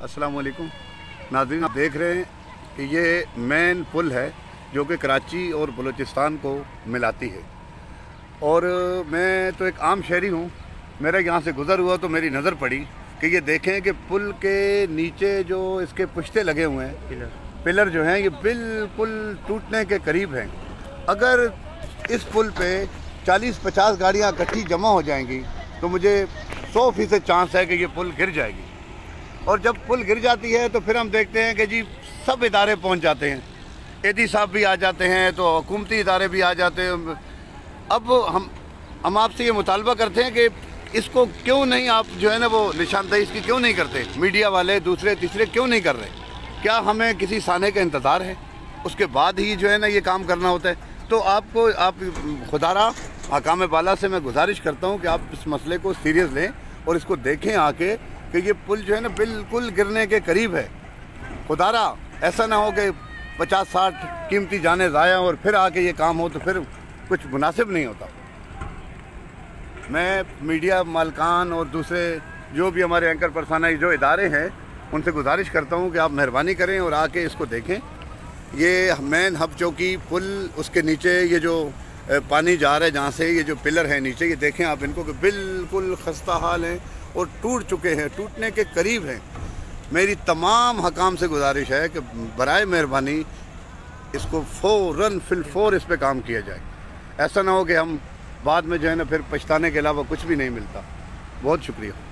अस्सलाम वालेकुम नाज़रीन, आप देख रहे हैं कि ये मेन पुल है जो कि कराची और बलूचिस्तान को मिलाती है। और मैं तो एक आम शहरी हूँ, मेरा यहाँ से गुज़र हुआ तो मेरी नज़र पड़ी कि ये देखें कि पुल के नीचे जो इसके पुश्ते लगे हुए हैं, पिलर जो हैं, ये बिल्कुल टूटने के करीब हैं। अगर इस पुल पे 40-50 गाड़ियाँ इकट्ठी जमा हो जाएंगी तो मुझे 100% चांस है कि ये पुल गिर जाएगी। और जब पुल गिर जाती है तो फिर हम देखते हैं कि जी सब इदारे पहुंच जाते हैं, एडी साहब भी आ जाते हैं, तो हुकूमती इदारे भी आ जाते हैं। अब हम आपसे ये मुतालबा करते हैं कि इसको क्यों नहीं आप जो है ना वो निशानदेही इसकी क्यों नहीं करते, मीडिया वाले दूसरे तीसरे क्यों नहीं कर रहे? क्या हमें किसी साने का इंतज़ार है? उसके बाद ही जो है ना ये काम करना होता है। तो आप खुदारा हकाम बाला से मैं गुजारिश करता हूँ कि आप इस मसले को सीरियस लें और इसको देखें आके कि ये पुल जो है ना बिल्कुल गिरने के करीब है। खुदारा ऐसा ना हो कि 50-60 कीमती जाने ज़ाया और फिर आके ये काम हो तो फिर कुछ मुनासिब नहीं होता। मैं मीडिया मालकान और दूसरे जो भी हमारे एंकर परसाना जो इदारे हैं उनसे गुजारिश करता हूँ कि आप मेहरबानी करें और आके इसको देखें। ये मेन हब चौकी पुल, उसके नीचे ये जो पानी जा रहा है जहाँ से, ये जो पिलर है नीचे, ये देखें आप इनको कि बिल्कुल खस्ता हाल हैं और टूट चुके हैं, टूटने के करीब हैं। मेरी तमाम हकाम से गुजारिश है कि बराए मेहरबानी इसको फ़ौर इस पे काम किया जाए। ऐसा ना हो कि हम बाद में जो है ना फिर पछताने के अलावा कुछ भी नहीं मिलता। बहुत शुक्रिया।